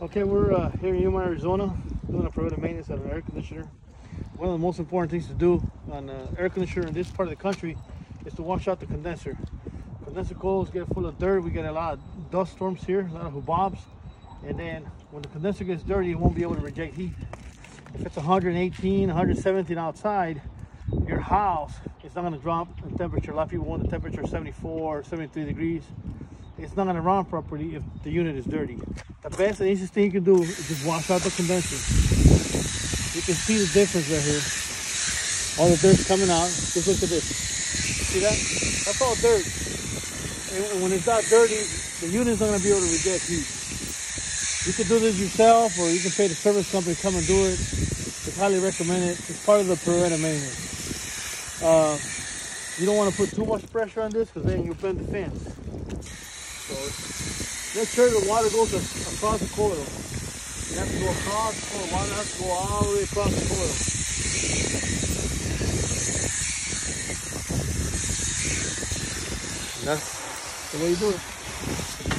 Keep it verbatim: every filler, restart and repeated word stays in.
Okay, we're uh, here in Yuma, Arizona, doing a preventive maintenance on an air conditioner. One of the most important things to do on an air conditioner in this part of the country is to wash out the condenser. Condenser coils get full of dirt. We get a lot of dust storms here, a lot of hubobs. And then when the condenser gets dirty, it won't be able to reject heat. If it's one hundred eighteen, one hundred seventeen outside, your house is not going to drop in temperature. A lot of people want the temperature seventy-four or seventy-three degrees. It's not going to run properly if the unit is dirty. The best and easiest thing you can do is just wash out the condenser. You can see the difference right here. All the dirt's coming out. Just look at this. See that? That's all dirt. And when it's not dirty, the unit's not going to be able to reject heat. You can do this yourself, or you can pay the service company to come and do it. It's highly recommended. It's part of the preventive maintenance. Uh, you don't want to put too much pressure on this because then you'll bend the fence. So make sure the water goes across the coil. You have to go across the coil. Water has to go all the way across the coil. And that's the way you do it.